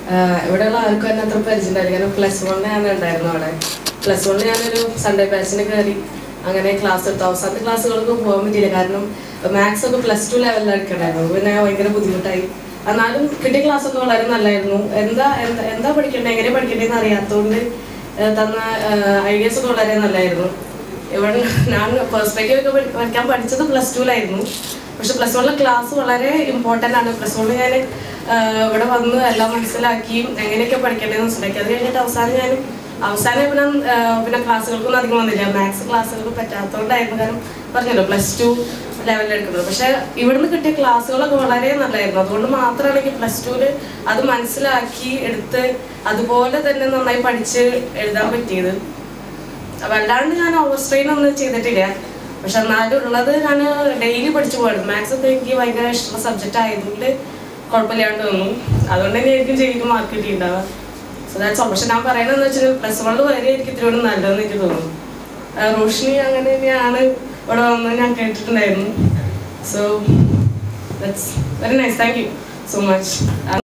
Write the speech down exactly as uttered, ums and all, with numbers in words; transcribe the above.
ഇവിടെയുള്ള ആർക്കും തന്നെ അത്ര പരിചയമുണ്ടായില്ല. കാരണം പ്ലസ് വണ്ണിന് ഞാൻ ഉണ്ടായിരുന്നു അവിടെ. പ്ലസ് വണ്ണിന് ഞാനൊരു സൺഡേ ബാച്ചിന് കയറി അങ്ങനെ ക്ലാസ് എടുത്തു. അവസാനത്തെ ക്ലാസ്സുകൾക്ക് പോകാൻ പറ്റിയില്ല. കാരണം മാത്സ് ഒക്കെ പ്ലസ് ടു ലെവലിൽ എടുക്കണ്ടായിരുന്നു. പിന്നെ ഭയങ്കര ബുദ്ധിമുട്ടായി. എന്നാലും കിട്ടിയ ക്ലാസ്സൊക്കെ വളരെ നല്ലതായിരുന്നു. എന്താ എന്താ എന്താ പഠിക്കേണ്ടത്, എങ്ങനെ പഠിക്കേണ്ടതെന്ന് അറിയാത്തതുകൊണ്ട് തന്ന ഐഡിയാസ് ഒക്കെ വളരെ നല്ലതായിരുന്നു. ഇവിടെ ഞാൻ പെർസ്പെക്റ്റീവ് ഒക്കെ പഠിക്കാൻ പഠിച്ചത് പ്ലസ് ടുവിലായിരുന്നു. പക്ഷെ പ്ലസ് വണ്ണിലെ ക്ലാസ് വളരെ ഇമ്പോർട്ടൻ്റ് ആണ്. പ്ലസ് വണ്ണിൽ ഞാൻ ഇവിടെ വന്ന് എല്ലാം മനസ്സിലാക്കിയും എങ്ങനെയൊക്കെ പഠിക്കേണ്ടതെന്ന് മനസ്സിലാക്കി. അത് കഴിഞ്ഞിട്ട് അവസാനം ഞാൻ അവസാനം പിന്നെ പിന്നെ ക്ലാസ്സുകൾക്കൊന്നും അധികം വന്നില്ല. മാത്സ് ക്ലാസ്സുകൾക്ക് പറ്റാത്തതുകൊണ്ടായിരുന്നു. കാരണം പറഞ്ഞല്ലോ പ്ലസ് ടു ലെവലിൽ എടുക്കുന്നത്. പക്ഷെ ഇവിടുന്ന് കിട്ടിയ ക്ലാസ്സുകളൊക്കെ വളരെ നല്ലതായിരുന്നു. അതുകൊണ്ട് മാത്രമാണ് എനിക്ക് പ്ലസ് ടുവിൽ അത് മനസ്സിലാക്കി എടുത്ത് അതുപോലെ തന്നെ നന്നായി പഠിച്ച് എഴുതാൻ പറ്റിയത്. വല്ലാണ്ട് ഞാൻ ഓവർ സ്ട്രെയിൻ ഒന്നും ചെയ്തിട്ടില്ല. പക്ഷെ എന്നാലും ഉള്ളത് ഞാൻ ഡെയിലി പഠിച്ചു പോയിരുന്നു. മാത്സ് ഒക്കെ എനിക്ക് ഭയങ്കര ഇഷ്ടമുള്ള സബ്ജക്റ്റ് ആയതുകൊണ്ട് കുഴപ്പമില്ലാണ്ട് വന്നു. അതുകൊണ്ട് തന്നെ എനിക്ക് ശരിക്കും മാർക്ക് കിട്ടിയിട്ടുണ്ടാവുക. So that's all. പക്ഷെ ഞാൻ പറയണമെന്ന് വെച്ചാൽ പ്ലസ് വണ്ണിൽ വരെ എനിക്ക് ഇത്തിരി നല്ലതെന്ന് എനിക്ക് തോന്നുന്നു. റോഷിനി അങ്ങനെ തന്നെയാണ് ഇവിടെ വന്ന് ഞാൻ കേട്ടിട്ടുണ്ടായിരുന്നു. So that's very nice. Thank you so much.